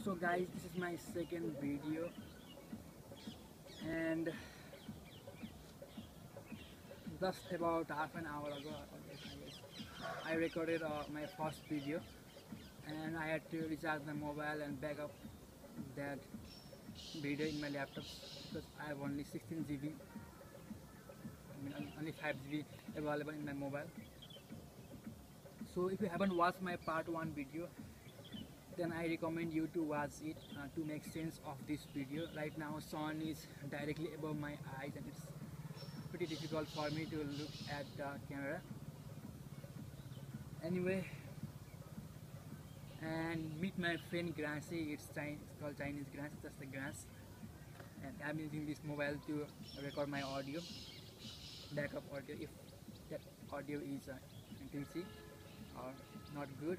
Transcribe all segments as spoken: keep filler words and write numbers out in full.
So guys, this is my second video, and just about half an hour ago I guess I recorded uh, my first video, and I had to recharge my mobile and back up that video in my laptop because I have only sixteen G B, I mean only five G B available in my mobile. So if you haven't watched my part one video, then I recommend you to watch it uh, to make sense of this video. Right now sun is directly above my eyes and it's pretty difficult for me to look at the camera. Anyway, and meet my friend Grassy. It's, Chinese, it's called Chinese grass, just the grass. And I'm using this mobile to record my audio, backup audio, if that audio is uh, glitchy or not good.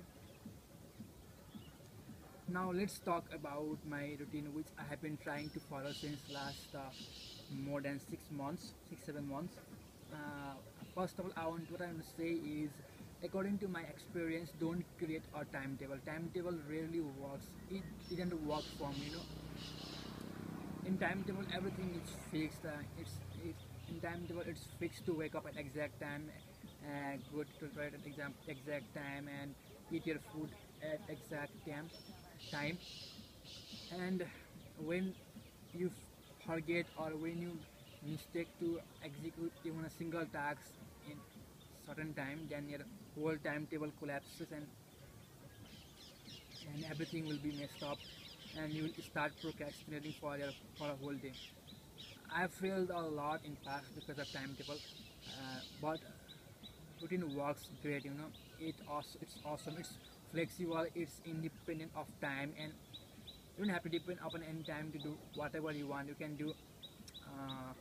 Now let's talk about my routine, which I have been trying to follow since last uh, more than six months, six seven months. Uh, first of all, I want what I want to say is, according to my experience, don't create a timetable. Timetable rarely works. It didn't work for me, you know. In timetable, everything is fixed. Uh, it's it, in timetable, it's fixed to wake up at exact time, uh, go to toilet at exact exact time, and eat your food at exact time. Time, and when you forget or when you mistake to execute even a single task in certain time, then your whole timetable collapses and and everything will be messed up, and you will start procrastinating for your for a whole day. I failed a lot in past because of timetable, uh, but routine works great. You know, it also it's awesome. It's flexible. It's independent of time, and you don't have to depend upon any time to do whatever you want. You can do. Uh,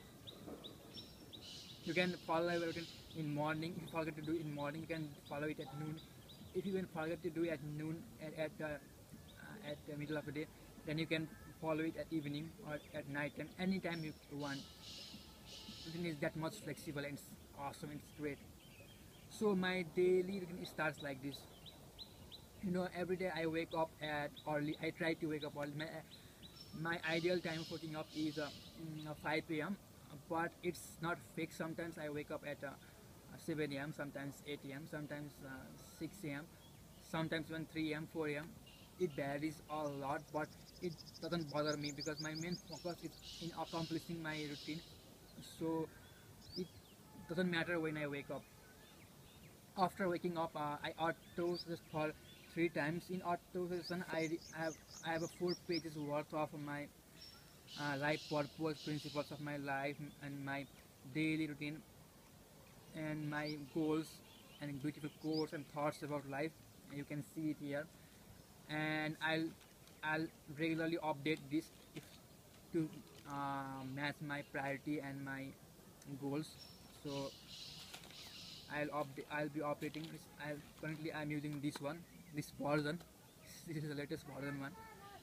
you can follow a routine in morning. If you forget to do it in morning, you can follow it at noon. If you can forget to do it at noon at at the uh, at the middle of the day, then you can follow it at evening or at night time. Anytime you want. Routine is that much flexible and it's awesome. It's great. So my daily routine starts like this. You know, every day I wake up at early. I try to wake up early. My, my ideal time for waking up is uh, mm, uh, five A M, but it's not fixed. Sometimes I wake up at uh, seven A M, sometimes eight A M, sometimes uh, six A M, sometimes even three A M, four A M. It varies a lot, but it doesn't bother me because my main focus is in accomplishing my routine. So it doesn't matter when I wake up. After waking up, uh, I auto just for three times. In auto session, I, I have I have a four pages worth of my uh, life purpose, principles of my life, and my daily routine, and my goals, and beautiful quotes and thoughts about life. You can see it here, and I'll I'll regularly update this if to uh, match my priority and my goals. So I'll update. I'll be operating this. I'll currently I'm using this one, this version. This is the latest version one.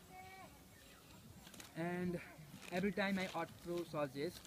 And every time I auto suggest,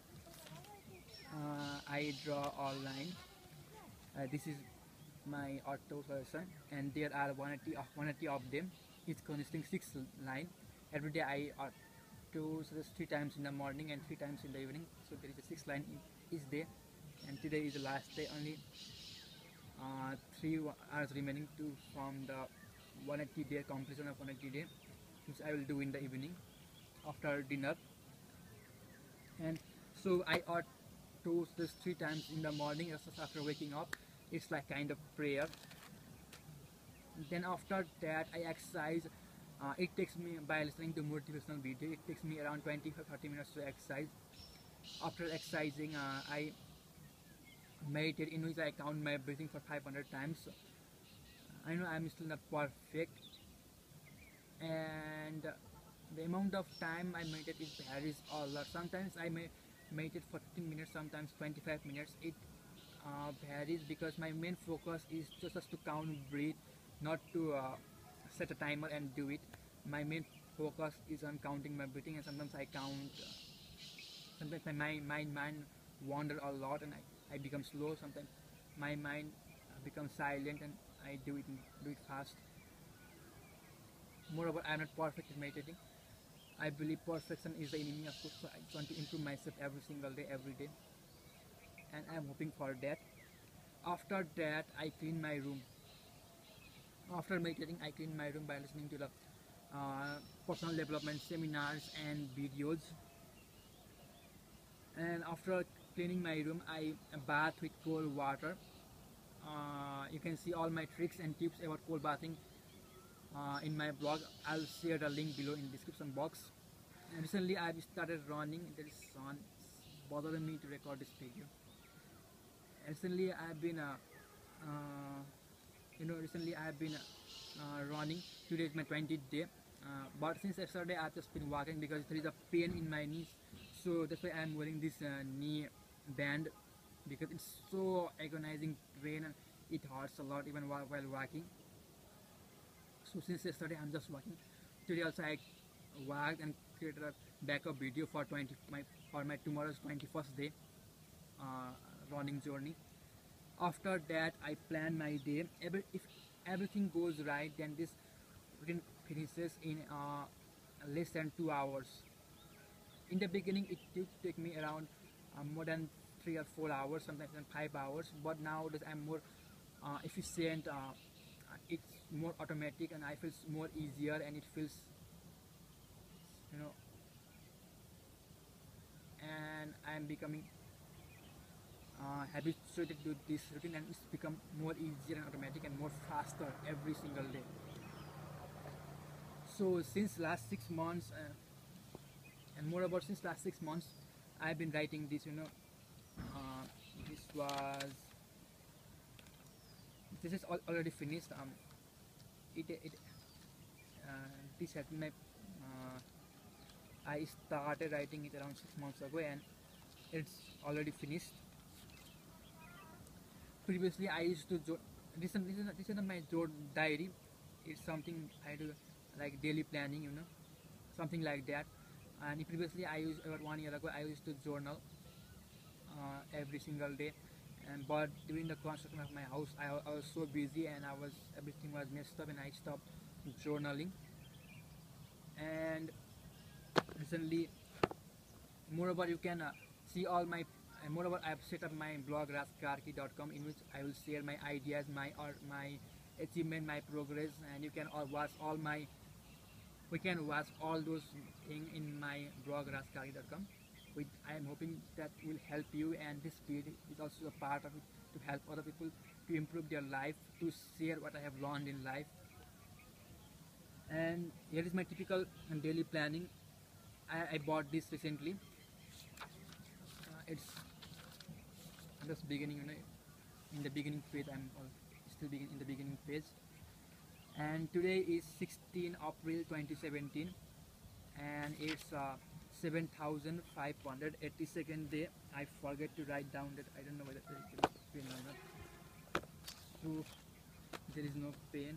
uh, I draw a line. Uh, this is my auto suggestion, and there are one eighty of one eighty of them. It's consisting six line. Every day I auto suggest three times in the morning and three times in the evening. So there is a six line in each day, and today is the last day. Only uh, three hours remaining to from the one eighty day completion of one eighty day, which I will do in the evening after dinner. And so I ought to this three times in the morning just after waking up. It's like kind of prayer. Then after that I exercise. Uh, it takes me, by listening to motivational video, it takes me around twenty to thirty minutes to exercise. After exercising, uh, I meditate, in which I count my breathing for five hundred times. I know I'm still not perfect, and the amount of time I meditate is varies a lot. Sometimes I may meditate for fifteen minutes, sometimes twenty-five minutes. It uh, varies because my main focus is just, just to count breathe, not to uh, set a timer and do it. My main focus is on counting my breathing, and sometimes I count. Uh, sometimes my mind, mind, mind wander a lot, and I, I become slow. Sometimes my mind uh, becomes silent, and I do it do it fast. Moreover, I am not perfect in meditating. I believe perfection is the enemy of good, so I want to improve myself every single day, every day, and I am hoping for that. After that, I clean my room. After meditating, I clean my room by listening to the uh, personal development seminars and videos. And after cleaning my room, I bath with cold water. Uh, you can see all my tricks and tips about cold bathing uh, in my blog. I'll share the link below in the description box. And recently I've started running. There is sun bothering me to record this video. Recently I've been uh, uh, you know recently I've been uh, running. Today is my twentieth day, uh, but since yesterday I've just been walking because there is a pain in my knees, so that's why I'm wearing this uh, knee band, because it's so agonizing pain and it hurts a lot even while, while walking. So since yesterday I'm just walking. Today also I walked and created a backup video for twenty my for my tomorrow's twenty-first day uh, running journey. After that, I plan my day. Every, if everything goes right, then this routine finishes in uh, less than two hours. In the beginning, it took take me around uh, more than three or four hours, sometimes even five hours. But nowadays, I'm more uh, efficient. Uh, it's more automatic, and I feel more easier, and it feels, you know, and I'm becoming uh, habituated to this routine, and it's become more easier and automatic and more faster every single day. So since last six months, uh, and moreover since last six months, I've been writing this. You know, uh, this was this is al already finished. Um, it it uh, this has been my. Uh, I started writing it around six months ago, and it's already finished. Previously, I used to jo this is this is this is not my journal diary. It's something I do like daily planning, you know, something like that. And previously, I used about one year ago, I used to journal uh, every single day. And but during the construction of my house, I, I was so busy and I was everything was messed up, and I stopped journaling. And recently, moreover, you can uh, see all my and moreover I've set up my blog raskarki dot com, in which I will share my ideas, my or my achievement, my progress, and you can all watch all my we can watch all those things in my blog raskarki dot com. Which I am hoping that will help you, and this video is also a part of it to help other people to improve their life, to share what I have learned in life. And here is my typical daily planning. I, I bought this recently. Uh, it's just beginning, you know, in the beginning phase. I'm still begin in the beginning phase. And today is sixteenth April twenty seventeen, and it's uh, seven thousand five hundred eighty-second day. I forget to write down that. I don't know whether there is pain or not. So there is no pain.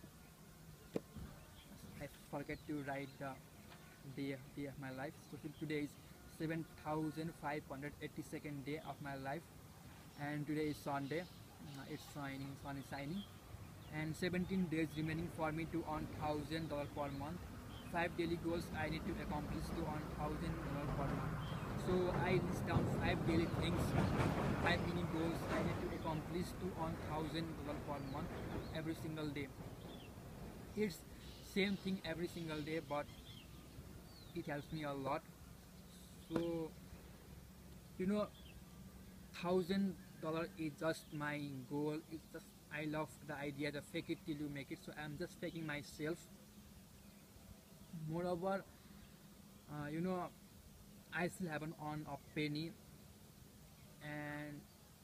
I forget to write the day, day of my life. So today is seven thousand five hundred eighty-second day of my life, and today is Sunday. Uh, it's shining, sun is shining, and seventeen days remaining for me to earn thousand dollar per month. Five daily goals I need to accomplish to earn thousand dollar per month. So I list down five daily things, five mini goals I need to accomplish to earn thousand dollar per month every single day. It's same thing every single day, but it helps me a lot. So you know, thousand dollar is just my goal. It's just I love the idea, the fake it till you make it. So I'm just faking myself. Moreover, uh, you know, I still haven't earned a penny, and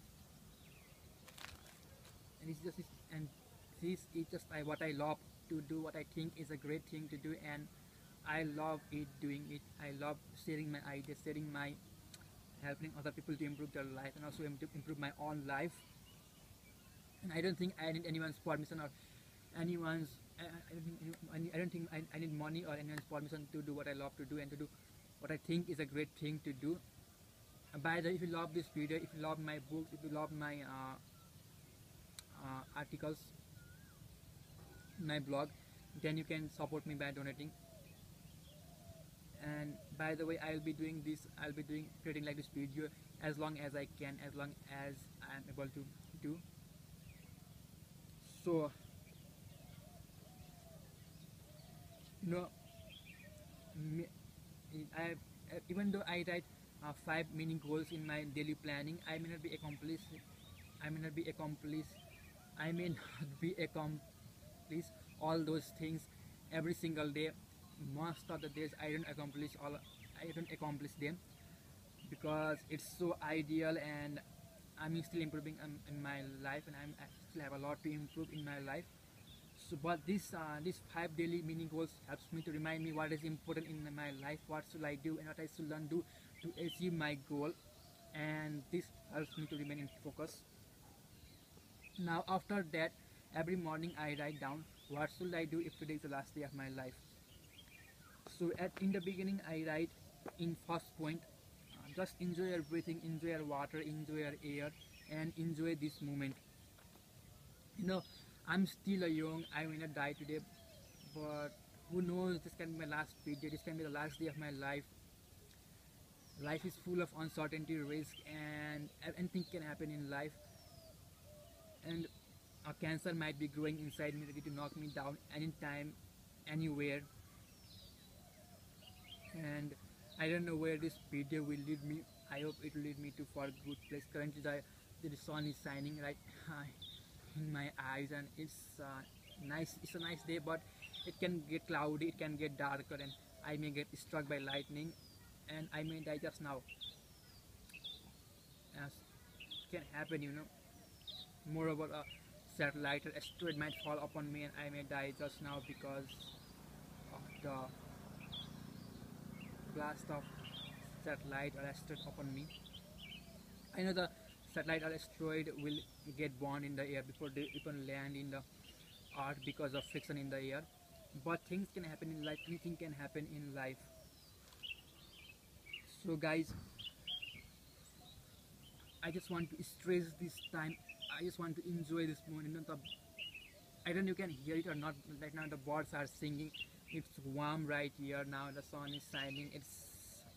and it's just and this is just I, what I love to do, what I think is a great thing to do, and I love it doing it. I love sharing my ideas, sharing my helping other people to improve their life, and also to improve my own life. And I don't think I need anyone's permission or anyone's. I, I don't think, any, I, don't think I, I need money or anyone's permission to do what I love to do and to do what I think is a great thing to do. And by the way, if you love this video, if you love my books, if you love my uh, uh, articles, my blog, then you can support me by donating. And by the way, I'll be doing this I'll be doing creating like this video as long as I can, as long as I'm able to do. So you know me, I even though I write uh, five mini goals in my daily planning, I may not be accomplished I may not be accomplished I may not be accomplish all those things every single day. Most of the days I don't accomplish all I don't accomplish them because it's so ideal, and I'm still improving um, in my life, and I'm, I still have a lot to improve in my life. So, but this uh, these five daily mini goals helps me to remind me what is important in my life, what should I do, and what I should learn do to achieve my goal, and this helps me to remain in focus. Now, after that, every morning I write down what should I do if today is the last day of my life. So, at in the beginning, I write in first point, uh, just enjoy your breathing, enjoy your water, enjoy your air, and enjoy this moment. You know, I'm still a young. I may not die today, but who knows? This can be my last period. This can be the last day of my life. Life is full of uncertainty, risk, and anything can happen in life. And a cancer might be growing inside me, ready to knock me down anytime, anywhere. And I don't know where this video will lead me. I hope it will lead me to for a good place. Currently, the, the sun is shining right in my eyes, and it's uh, nice. It's a nice day, but it can get cloudy. It can get darker, and I may get struck by lightning, and I may die just now. As it can happen, you know. Moreover, a satellite or asteroid might fall upon me, and I may die just now because of the blast of satellite or asteroid upon me. I know the satellite or asteroid will get burned in the air before they even land in the earth because of friction in the air. But things can happen in life. Anything can happen in life. So, guys, I just want to stress this time. I just want to enjoy this moment. You know, the, I don't know if you can hear it or not. Right now, the birds are singing. It's warm right here now. The sun is shining. It's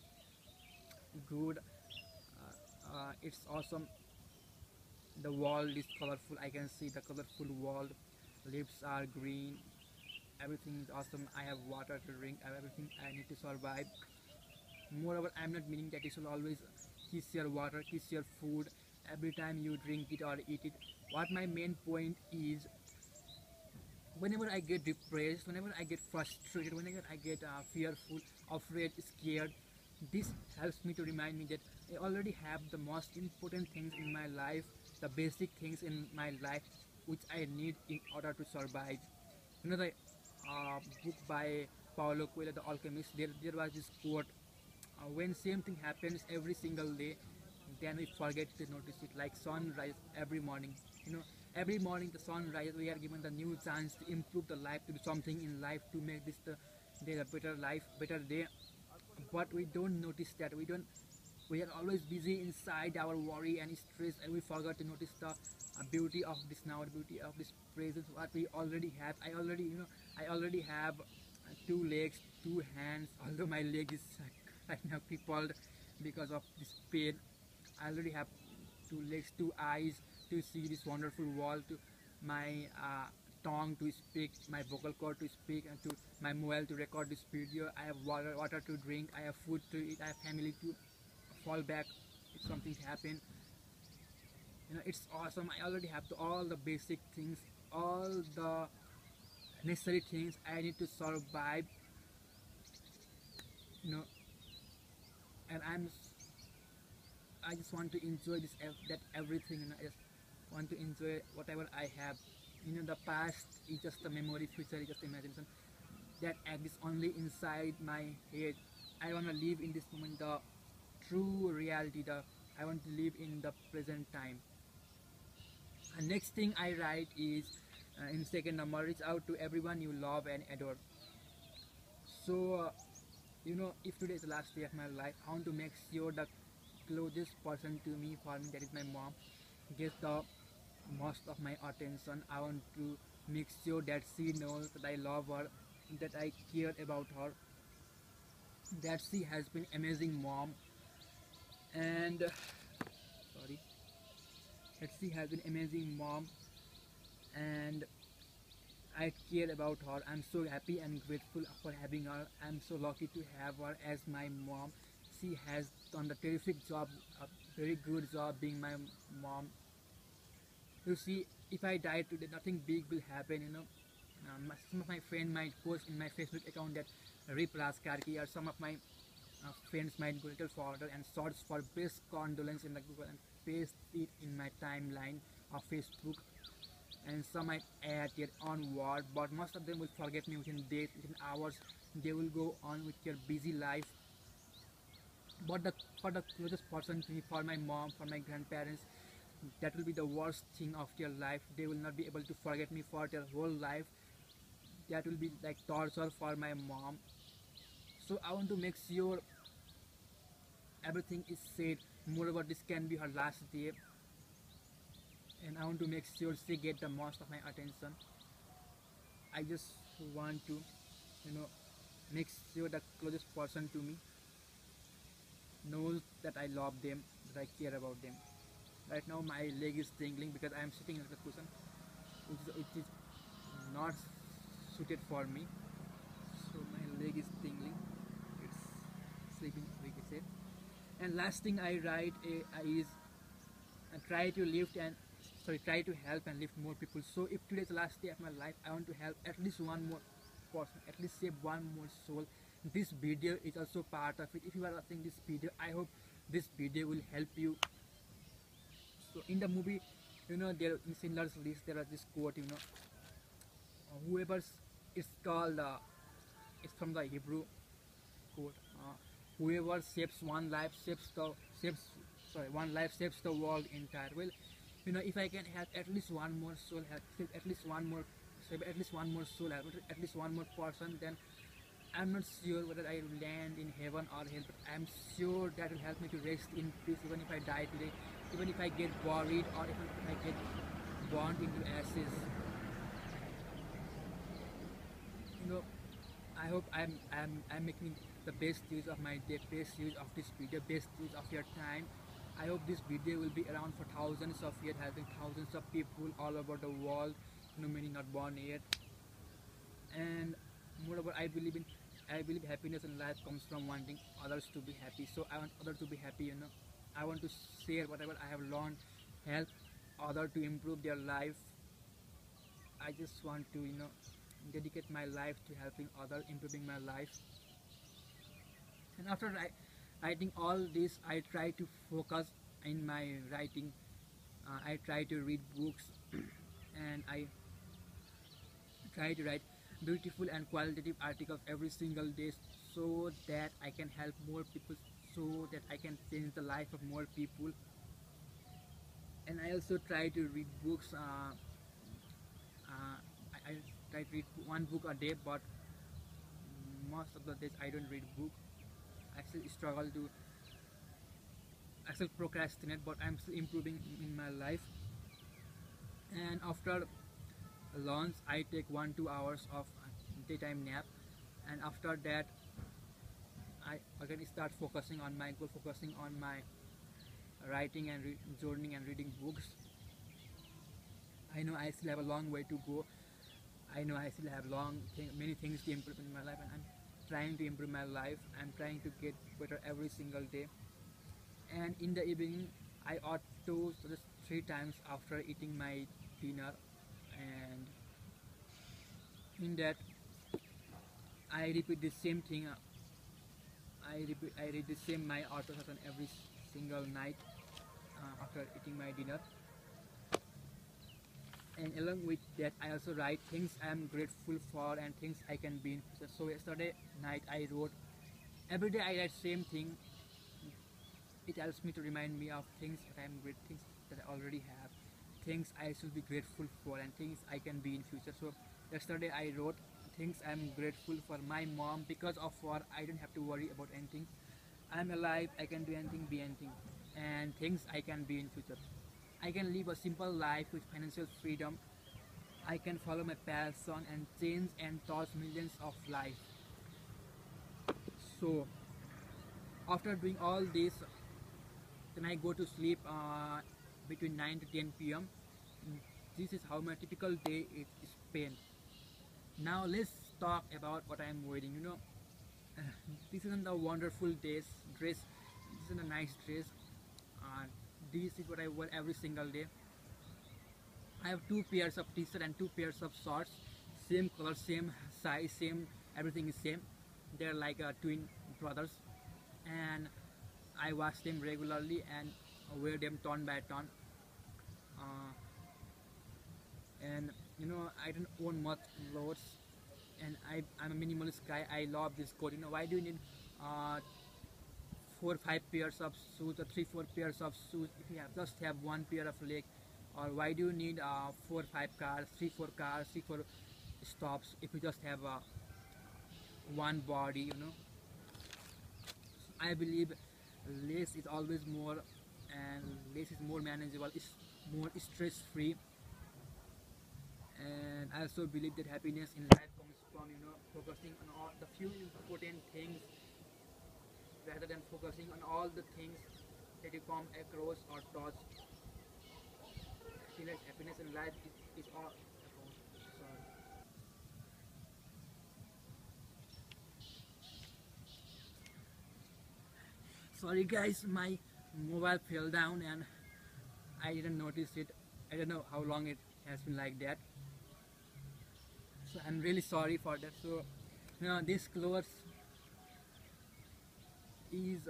good. Uh, uh, it's awesome. The world is colorful. I can see the colorful world. Leaves are green. Everything is awesome. I have water to drink. I have everything I need to survive. Moreover, I'm not meaning that you should always kiss your water, kiss your food every time you drink it or eat it. What my main point is, whenever I get depressed, whenever I get frustrated, whenever I get uh, fearful, afraid, scared, this helps me to remind me that I already have the most important things in my life, the basic things in my life which I need in order to survive. You know, the uh, book by Paulo Coelho, The Alchemist, there, there was this quote, uh, when same thing happens every single day, then we forget to notice it, like sunrise every morning. You know, every morning the sunrise, we are given the new chance to improve the life, to do something in life, to make this the day a better life, better day. But we don't notice that. We don't. We are always busy inside our worry and stress, and we forgot to notice the uh, beauty of this now, the beauty of this present, what we already have. I already, you know, I already have uh, two legs, two hands. Although my leg is uh, right now crippled because of this pain, I already have two legs, two eyes to see this wonderful world, to my uh, tongue to speak, my vocal cord to speak, and to my mobile to record this video. I have water, water to drink, I have food to eat, I have family to fall back if something happen. You know, it's awesome. I already have to, all the basic things, all the necessary things I need to survive. You know, and I'm I just want to enjoy this that everything, and I just want to enjoy whatever I have. You know, the past is just a memory, future is just imagination that exists only inside my head. I want to live in this moment, the true reality. The I want to live in the present time. And next thing I write is uh, in second number, reach out to everyone you love and adore. So uh, you know, if today is the last day of my life, I want to make sure the closest person to me, for me, that is my mom, gets the most of my attention. I want to make sure that she knows that I love her, that I care about her, that she has been amazing mom, and uh, sorry, that she has been amazing mom, and I care about her. I'm so happy and grateful for having her. I'm so lucky to have her as my mom. She has done a terrific job, a very good job being my mom. You see, if I die today, nothing big will happen, you know. Um, some of my friends might post in my Facebook account that Rip Raj Karki, or some of my uh, friends might go a little further and search for best condolence in the Google and paste it in my timeline of Facebook, and some might add their own word, but most of them will forget me within days, within hours. They will go on with their busy life. But the for the closest person to me, for my mom, for my grandparents, that will be the worst thing of their life. They will not be able to forget me for their whole life. That will be like torture for my mom. So I want to make sure everything is said. Moreover, this can be her last day, and I want to make sure she get the most of my attention. I just want to, you know, make sure the closest person to me knows that I love them, that I care about them. Right now my leg is tingling because I am sitting in the cushion, which is, which is not suited for me. So my leg is tingling. It's sleeping, we can say. And last thing I write uh, is uh, try to lift and sorry try to help and lift more people. So if today is the last day of my life, I want to help at least one more person, at least save one more soul. This video is also part of it. If you are watching this video, I hope this video will help you. So in the movie, you know, there in Schindler's List there is this quote, you know, uh, whoever's it's called uh, it's from the Hebrew quote. Uh, whoever saves one life saves the saves sorry one life saves the world entire. Well, you know, if I can help at least one more soul, help save at least one more save at least one more soul, help at least one more person, then I'm not sure whether I will land in heaven or hell, but I'm sure that will help me to rest in peace even if I die today, even if I get buried, or even if I get burned into ashes. You know, I hope I'm I'm I'm making the best use of my day, best use of this video, best use of your time. I hope this video will be around for thousands of years, helping thousands of people all over the world, you know, many not born yet. And moreover, I believe in I believe happiness in life comes from wanting others to be happy. So I want others to be happy, you know. I want to share whatever I have learned, help others to improve their life. I just want to, you know, dedicate my life to helping others, improving my life. And after wri- writing all this, I try to focus in my writing. Uh, I try to read books, and I try to write beautiful and qualitative articles every single day, so that I can help more people, so that I can change the life of more people. And I also try to read books. Uh, uh, I, I try to read one book a day, but most of the days I don't read book. I still struggle to, I still procrastinate, but I'm still improving in my life. And after lunch, I take one two hours of daytime nap, and after that, I again start focusing on my goal, focusing on my writing and re- journaling and reading books. I know I still have a long way to go. I know I still have long th- many things to improve in my life, and I'm trying to improve my life. I'm trying to get better every single day. And in the evening, I ought to so just three times after eating my dinner, and in that I repeat the same thing. uh, I repeat, I read the same my auto every single night uh, after eating my dinner. And along with that, I also write things I'm grateful for and things I can be in future. So yesterday night I wrote, every day I write same thing. It helps me to remind me of things that I'm great, things that I already have, things I should be grateful for, and things I can be in future. So yesterday I wrote things I'm grateful for my mom. Because of her, I don't have to worry about anything. I'm alive, I can do anything, be anything, and things I can be in future. I can live a simple life with financial freedom. I can follow my passion and change and touch millions of lives. So after doing all this, then I go to sleep uh, between nine to ten p m. This is how my typical day is spent. Now let's talk about what I am wearing. You know, this isn't a wonderful dress. Dress. This isn't a nice dress. Uh, this is what I wear every single day. I have two pairs of t-shirt and two pairs of shorts. Same color, same size, same everything is same. They're like uh, twin brothers, and I wash them regularly and wear them ton by ton. Uh, and you know, I don't own much clothes, and I, I'm a minimalist guy. I love this coat. You know, why do you need uh, four five pairs of shoes or three four pairs of shoes if you have just have one pair of leg? Or why do you need uh, four five cars, three four cars, three four stops if you just have uh, one body? You know, I believe less is always more, and less is more manageable, is more stress free. And I also believe that happiness in life comes from, you know, focusing on all the few important things rather than focusing on all the things that you come across or touch. Happiness, happiness in life is, is all about. Sorry. Sorry guys, my mobile fell down and I didn't notice it. I don't know how long it has been like that. So I'm really sorry for that. So, you know, this clothes is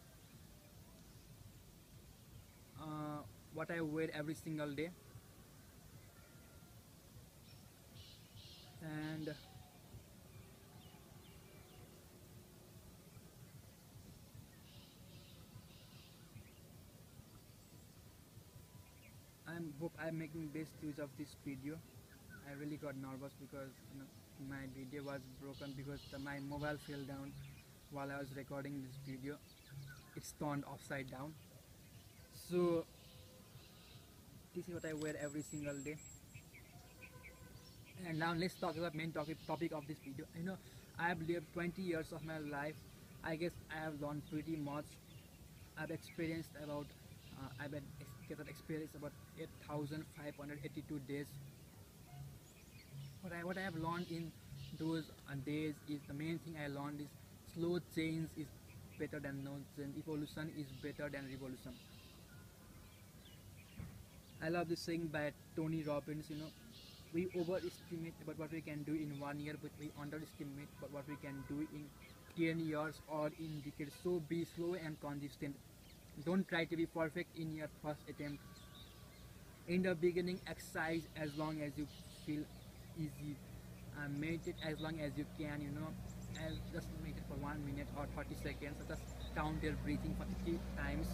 uh, what I wear every single day, and I hope I'm making best use of this video. I really got nervous because, you know, my video was broken because the, my mobile fell down while I was recording this video. It's turned upside down. So this is what I wear every single day. And now let's talk about main topic topic of this video. You know, I have lived twenty years of my life. I guess I have learned pretty much. I've experienced about uh, I've been gathered experience about eight thousand five hundred eighty-two days. What I what I have learned in those uh, days is the main thing I learned is slow change is better than no change. Evolution is better than revolution. I love this saying by Tony Robbins. You know, we overestimate about what we can do in one year, but we underestimate about what we can do in ten years or in decades. So be slow and consistent. Don't try to be perfect in your first attempt. In the beginning, exercise as long as you feel easy. Uh, meditate as long as you can, you know, and just meditate for one minute or thirty seconds. So just count your breathing for fifty times.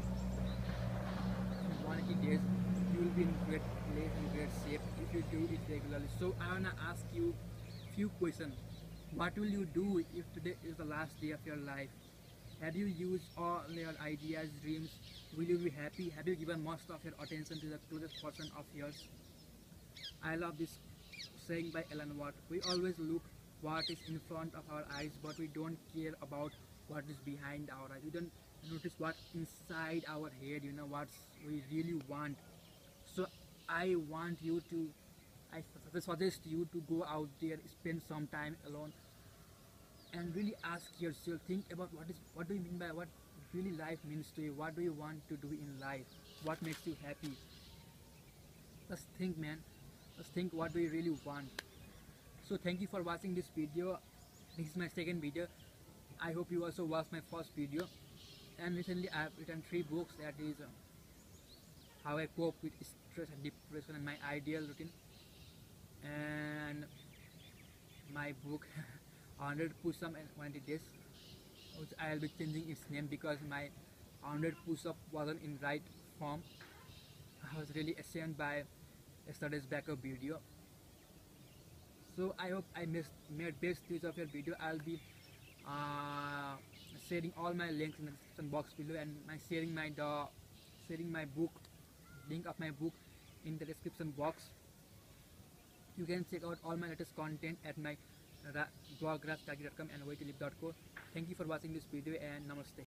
In one hundred eighty days, you will be in great place and great shape if you do it regularly. So I wanna ask you few questions. What will you do if today is the last day of your life? Have you used all your ideas, dreams? Will you be happy? Have you given most of your attention to the closest person of yours? I love this saying by Ellen Watt. We always look what is in front of our eyes, but we don't care about what is behind our eyes. We don't notice what's inside our head, you know, what we really want. So I want you to, I suggest you to go out there, spend some time alone, and really ask yourself, think about what is what do you mean by what really life means to you. What do you want to do in life? What makes you happy? Just think, man. Just think, what do you really want? So thank you for watching this video. This is my second video. I hope you also watched my first video. And recently I have written three books. That is uh, how I cope with stress and depression and my ideal routine, and my book one hundred push-up and one hundred days, which I will be changing its name because my one hundred push-up wasn't in right form. I was really ashamed by yesterday's backup video. So I hope I missed, made best use of your video. I'll be uh, sharing all my links in the description box below, and my sharing my the sharing my book, link of my book in the description box. You can check out all my latest content at my ra- blog raj tagi dot com and way to live dot co. Thank you for watching this video and namaste.